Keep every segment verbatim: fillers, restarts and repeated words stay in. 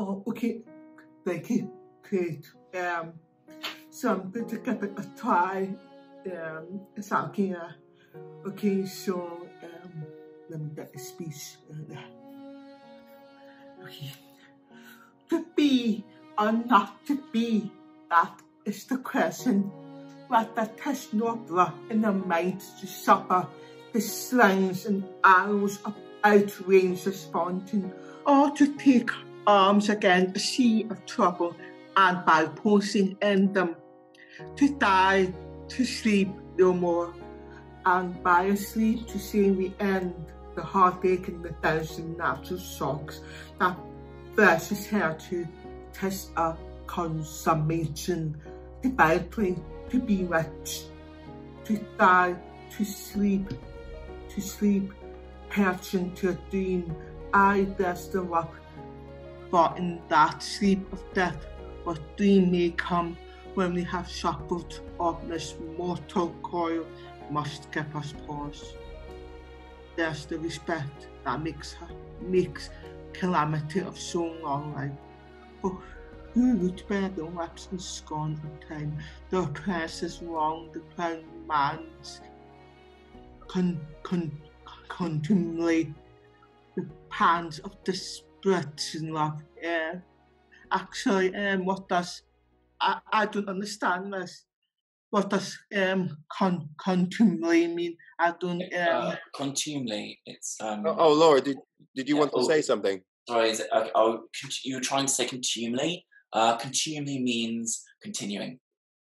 Oh, okay. Thank you. Great. Um, so I'm going to give it a try. Um, it's okay. Uh, okay, so um, let me get the speech. Uh, okay. To be or not to be, that is the question. But that has no blood in the mind to suffer the slings and arrows of outrage responding, or to take arms against a sea of trouble and by posing in them, to die, to sleep no more, and by sleep to see we end the heartache and the thousand natural shocks that flesh is here to test a consummation, to badly, to be rich, to die, to sleep, to sleep, perching to a dream, I bless them up. But in that sleep of death, what dream may come when we have shuffled off this mortal coil must give us pause. There's the respect that makes her, makes calamity of so long life. Oh, who would bear the lapse and scorn of time, the oppressor's wrong, the proud man's con, con, contumely, the pans of desperate in love. Yeah. Actually, um, what does, I, I don't understand this. What does um, con, contumely mean? I don't... Um, uh, contumely, it's... Um, oh, oh, Laura, did, did you yeah, want to oh, say something? Sorry, is it, uh, oh, you were trying to say contumely? Uh, contumely means continuing.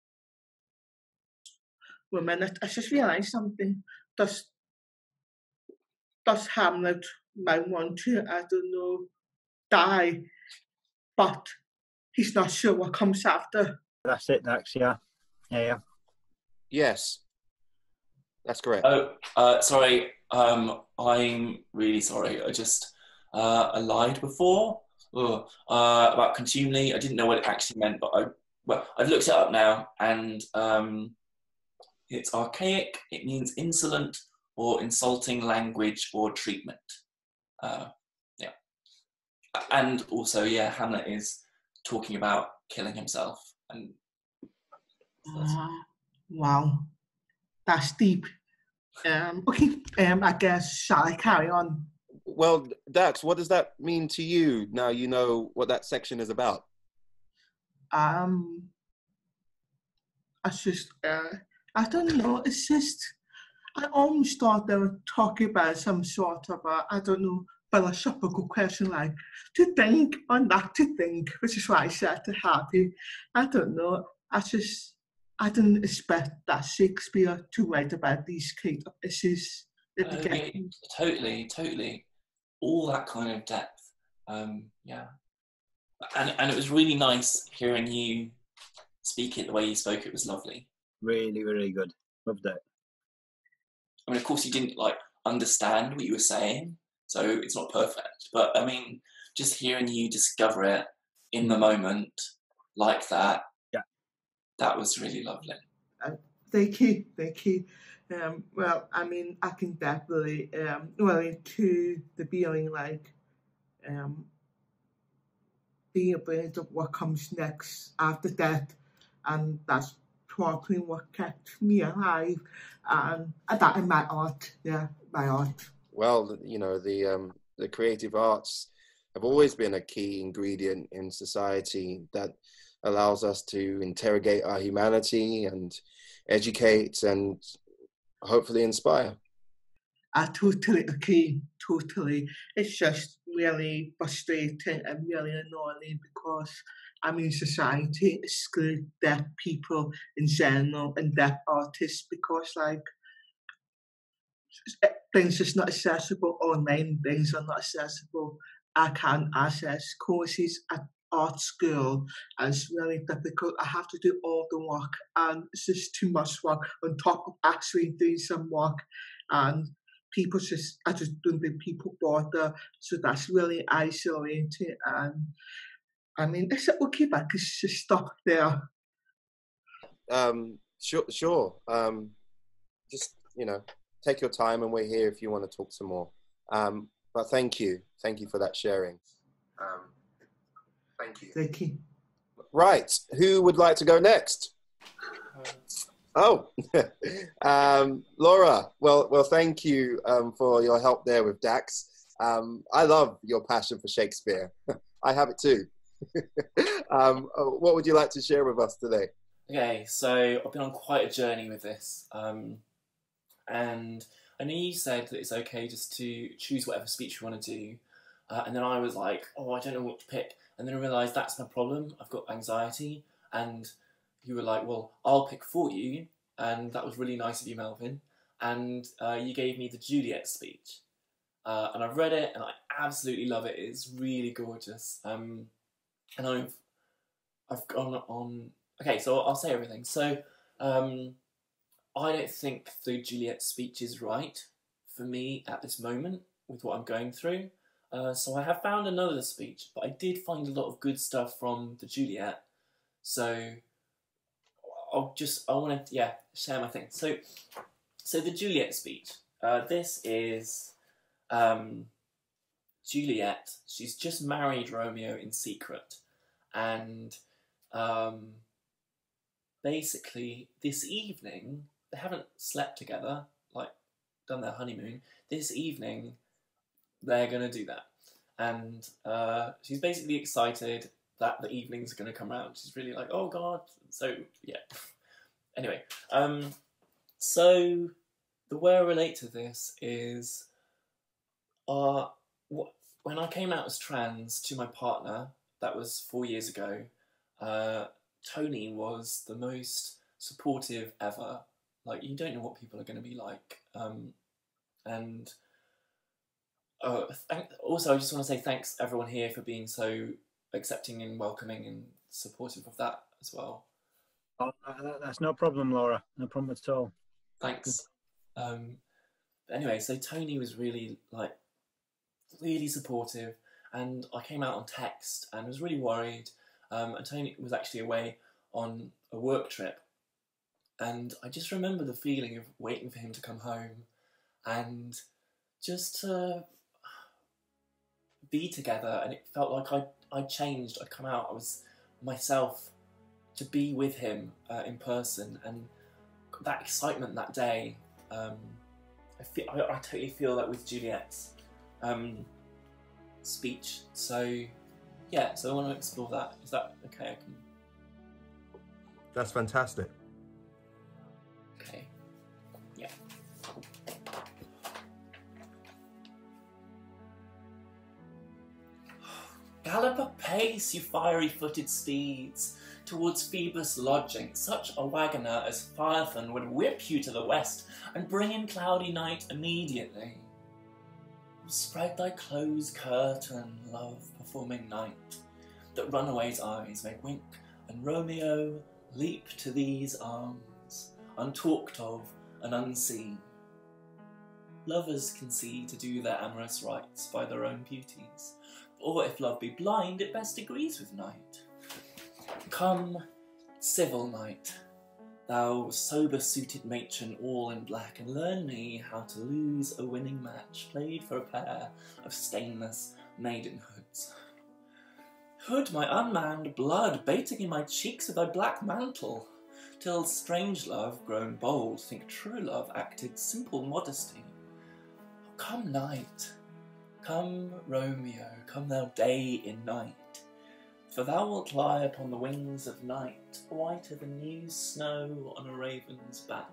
Wait a minute, I just realised something. Does, does Hamlet might want to, I don't know, die, but he's not sure what comes after? That's it, Dax, yeah. Yeah, yeah. Yes, that's correct. Oh, uh, sorry, um, I'm really sorry. I just, uh, I lied before. Uh, about contumely. I didn't know what it actually meant, but I, well, I've looked it up now, and um, it's archaic. It means insolent or insulting language or treatment. Uh, yeah, and also, yeah, Hamlet is talking about killing himself, and Uh, wow, that's deep. Um, okay, um, I guess, shall I carry on? Well, Dax, what does that mean to you now you know what that section is about? Um, I just, uh, I don't know, it's just, I almost thought they were talking about some sort of, a, I don't know, philosophical question like, to think or not to think, which is why I said to Happy. I don't know, I just, I didn't expect that Shakespeare to write about these kind of issues. uh, yeah, totally, totally. All that kind of depth, um, yeah. And, and it was really nice hearing you speak it the way you spoke. It was lovely. Really, really good. Loved it. I mean, of course, you didn't like understand what you were saying, so it's not perfect. But I mean, just hearing you discover it in the moment like that, yeah, that was really lovely. Uh, thank you, thank you. Um, well, I mean, I can definitely um, relate to the feeling like um, being afraid of what comes next after death, and that's probably what kept me alive, and that in my art, yeah, my art. Well, you know, the um, the creative arts have always been a key ingredient in society that allows us to interrogate our humanity and educate and hopefully inspire. I totally agree, totally. It's just really frustrating and really annoying because, I mean, society excludes deaf people in general and deaf artists because, like, things just not accessible, online things are not accessible. I can't access courses at art school and it's really difficult. I have to do all the work and it's just too much work on top of actually doing some work, and people just, I just don't think people bother, so that's really isolating. And I mean, is it okay if I could just stop there? Um, sure, sure. Um, just, you know, take your time and we're here if you want to talk some more. Um, but thank you. Thank you for that sharing. Um, Thank you. Thank you. Right, who would like to go next? Oh, um, Laura. Well, well, thank you um, for your help there with Dax. Um, I love your passion for Shakespeare. I have it too. um, what would you like to share with us today? Okay, so I've been on quite a journey with this, um, and I know you said that it's okay just to choose whatever speech you want to do, uh, and then I was like, oh, I don't know what to pick, and then I realised that's my problem. I've got anxiety, and you were like, well, I'll pick for you, and that was really nice of you, Melvin, and uh, you gave me the Juliet speech, uh, and I've read it, and I absolutely love it. It's really gorgeous, um, and I've I've gone on. Okay, so I'll say everything. So, um, I don't think the Juliet speech is right for me at this moment with what I'm going through. Uh, so I have found another speech, but I did find a lot of good stuff from the Juliet. So I'll just, I want to, yeah, share my thing. So, so the Juliet speech. Uh, this is um, Juliet. She's just married Romeo in secret, and um, basically this evening they haven't slept together, like done their honeymoon. This evening they're gonna do that, and uh, she's basically excited that the evenings are gonna come around. She's really like, oh god. So yeah. Anyway, um, so the way I relate to this is, uh, what, when I came out as trans to my partner, that was four years ago. Uh, Tony was the most supportive ever. Like, you don't know what people are going to be like. Um, and uh, also, I just want to say thanks everyone here for being so accepting and welcoming and supportive of that as well. Oh, that's no problem, Laura. No problem at all. Thanks. Um, but anyway, so Tony was really like really supportive, and I came out on text and was really worried. Um, and Tony was actually away on a work trip, and I just remember the feeling of waiting for him to come home and just to be together. And it felt like I I changed. I'd come out. I was myself to be with him uh, in person, and that excitement that day. Um, I feel I, I totally feel that with Juliet's um, speech. So yeah, so I want to explore that. Is that okay? I can. That's fantastic. Okay. Yeah. Gallop apace, you fiery-footed steeds, towards Phoebus' lodging. Such a wagoner as Phaethon would whip you to the west and bring in cloudy night immediately. Spread thy close curtain, love, performing night, that runaway's eyes may wink, and Romeo leap to these arms, untalked of and unseen. Lovers can see to do their amorous rites by their own beauties, or if love be blind, it best agrees with night. Come, civil night, thou sober-suited matron all in black, and learn me how to lose a winning match played for a pair of stainless maidenhoods. Hood my unmanned blood baiting in my cheeks with thy black mantle, till strange love, grown bold, think true love acted simple modesty. Oh, come night, come Romeo, come thou day in night, for thou wilt lie upon the wings of night, whiter than new snow on a raven's back.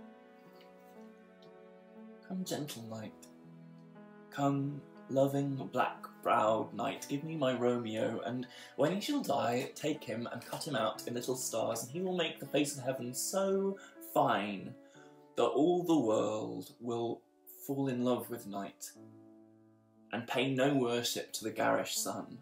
Come gentle night, come loving black-browed night, give me my Romeo, and when he shall die, take him and cut him out in little stars, and he will make the face of heaven so fine that all the world will fall in love with night, and pay no worship to the garish sun.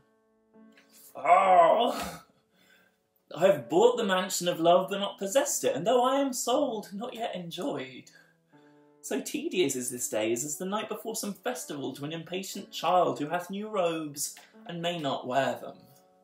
Oh! I have bought the mansion of love, but not possessed it, and though I am sold, not yet enjoyed. So tedious is this day, as the night before some festival to an impatient child who hath new robes and may not wear them.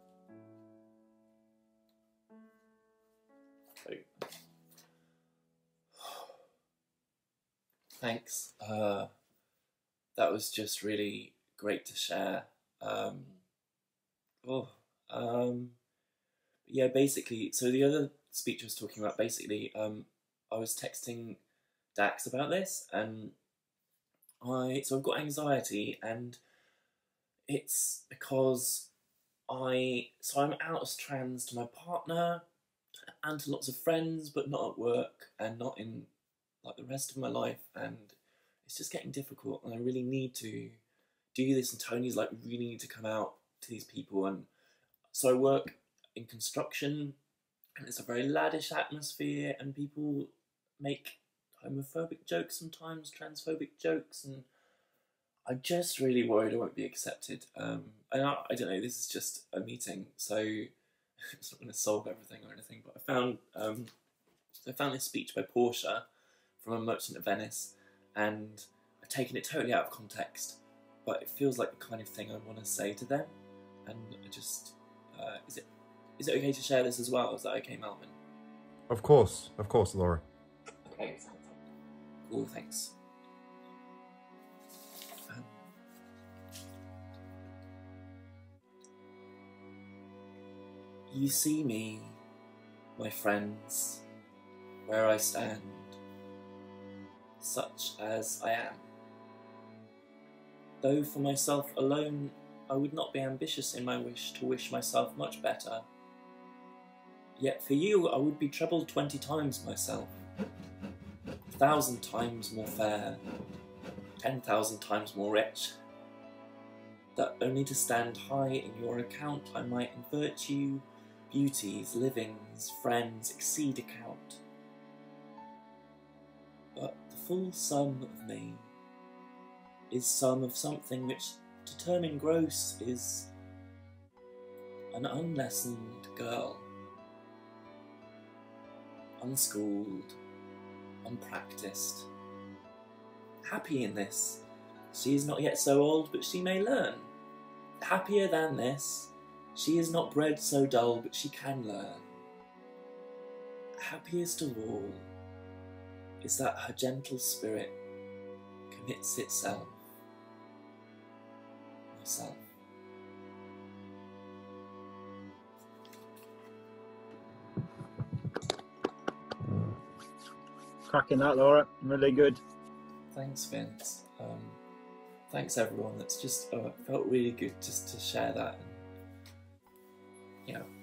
Thanks. Uh, that was just really great to share. Um, oh, Um, yeah, basically, so the other speech I was talking about, basically, um, I was texting Dax about this, and I, so I've got anxiety, and it's because I, so I'm out as trans to my partner and to lots of friends, but not at work and not in like the rest of my life, and it's just getting difficult, and I really need to do this, and Tony's like, we really need to come out to these people. And so I work in construction, and it's a very laddish atmosphere, and people make homophobic jokes sometimes, transphobic jokes, and I'm just really worried I won't be accepted. Um, and I, I don't know, this is just a meeting, so it's not going to solve everything or anything, but I found, um, I found this speech by Portia from A Merchant of Venice, and I've taken it totally out of context, but it feels like the kind of thing I want to say to them, and I just, uh, is it is it okay to share this as well? Is that okay, Melvin? Of course, of course, Laura. Okay, cool, thanks. Um, you see me, my friends, where I stand, such as I am. Though for myself alone, I would not be ambitious in my wish to wish myself much better. Yet for you, I would be trebled twenty times myself, a thousand times more fair, ten thousand times more rich, that only to stand high in your account I might in virtue, beauties, livings, friends exceed account. But the full sum of me is sum of something which, determined gross, is an unlessoned girl, unschooled, unpractised, happy in this. She is not yet so old, but she may learn. Happier than this, she is not bred so dull, but she can learn. Happiest of all is that her gentle spirit commits itself, myself. Cracking that, Laura. Really good. Thanks, Vince. Um, thanks, everyone. That's just, oh, it felt really good just to share that. And, you know,